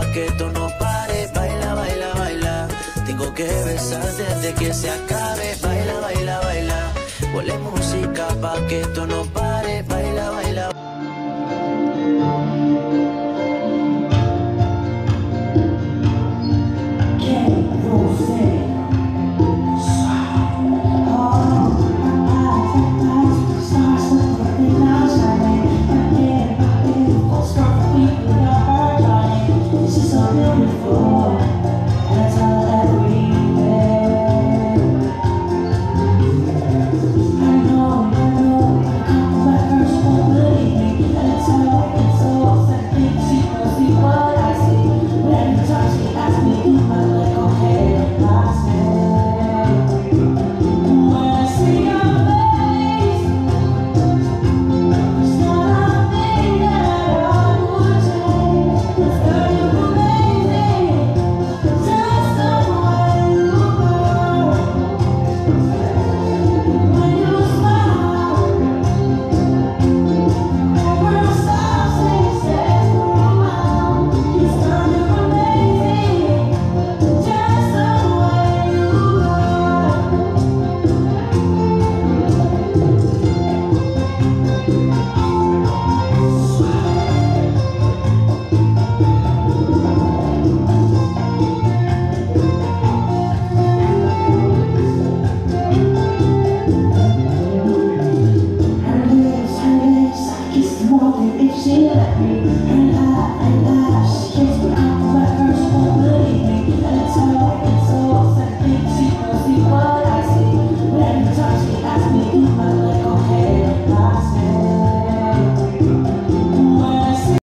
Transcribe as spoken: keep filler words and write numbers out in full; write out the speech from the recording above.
que esto no pare. Baila, baila, baila. Tengo que besarte antes que se acabe. Baila, baila, baila. Ponle música pa' que esto no pare.